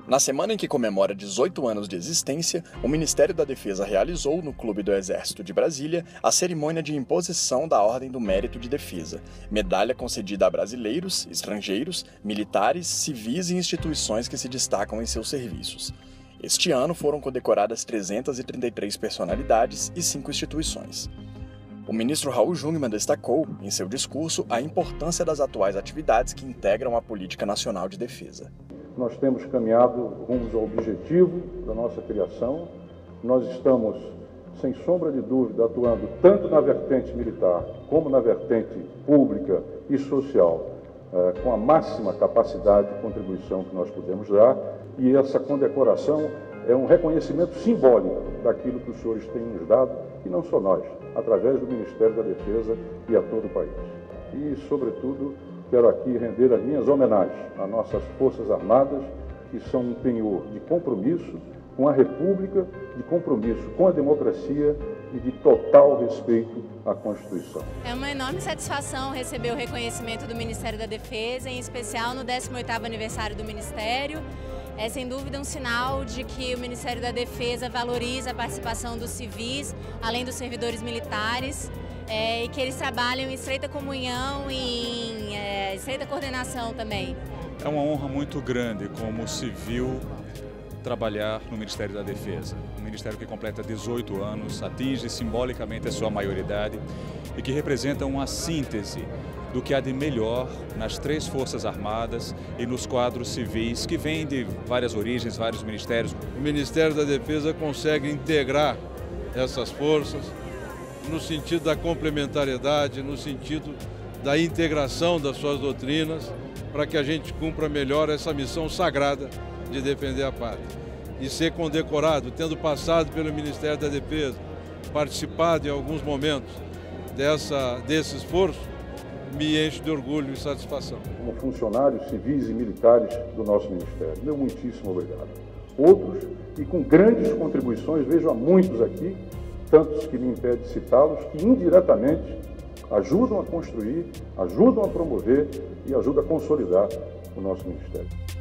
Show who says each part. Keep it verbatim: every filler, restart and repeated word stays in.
Speaker 1: Na semana em que comemora dezoito anos de existência, o Ministério da Defesa realizou, no Clube do Exército de Brasília, a cerimônia de imposição da Ordem do Mérito de Defesa, medalha concedida a brasileiros, estrangeiros, militares, civis e instituições que se destacam em seus serviços. Este ano foram condecoradas trezentas e trinta e três personalidades e cinco instituições. O ministro Raul Jungmann destacou, em seu discurso, a importância das atuais atividades que integram a Política Nacional de Defesa.
Speaker 2: Nós temos caminhado rumos ao objetivo da nossa criação. Nós estamos, sem sombra de dúvida, atuando tanto na vertente militar como na vertente pública e social, eh, com a máxima capacidade de contribuição que nós podemos dar. E essa condecoração é um reconhecimento simbólico daquilo que os senhores têm nos dado, e não só nós, através do Ministério da Defesa e a todo o país. E, sobretudo, quero aqui render as minhas homenagens às nossas Forças Armadas, que são um penhor de compromisso com a República, de compromisso com a democracia e de total respeito à Constituição.
Speaker 3: É uma enorme satisfação receber o reconhecimento do Ministério da Defesa, em especial no décimo oitavo aniversário do Ministério. É sem dúvida um sinal de que o Ministério da Defesa valoriza a participação dos civis, além dos servidores militares, é, e que eles trabalham em estreita comunhão e em é, estreita coordenação também.
Speaker 4: É uma honra muito grande como civil trabalhar no Ministério da Defesa. Um ministério que completa dezoito anos, atinge simbolicamente a sua maioridade e que representa uma síntese do que há de melhor nas três Forças Armadas e nos quadros civis que vêm de várias origens, vários ministérios.
Speaker 5: O Ministério da Defesa consegue integrar essas forças no sentido da complementariedade, no sentido da integração das suas doutrinas, para que a gente cumpra melhor essa missão sagrada de defender a pátria. E ser condecorado, tendo passado pelo Ministério da Defesa, participado em alguns momentos dessa, desse esforço, me enche de orgulho e satisfação.
Speaker 2: Como funcionários civis e militares do nosso Ministério, meu muitíssimo obrigado. Outros, e com grandes contribuições, vejo há muitos aqui, tantos que me impede de citá-los, que indiretamente ajudam a construir, ajudam a promover e ajudam a consolidar o nosso Ministério.